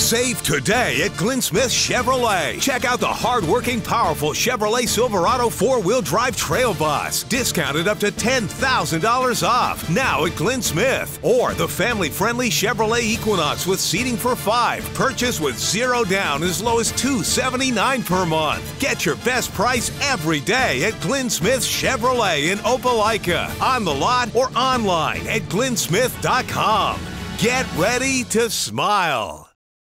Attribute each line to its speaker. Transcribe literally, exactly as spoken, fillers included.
Speaker 1: Save today at Glenn Smith Chevrolet. Check out the hard-working, powerful Chevrolet Silverado four-wheel drive trail bus. Discounted up to ten thousand dollars off. Now at Glenn Smith. Or the family-friendly Chevrolet Equinox with seating for five. Purchase with zero down as low as two hundred seventy-nine dollars per month. Get your best price every day at Glenn Smith Chevrolet in Opelika. On the lot or online at glenn smith dot com. Get ready to smile.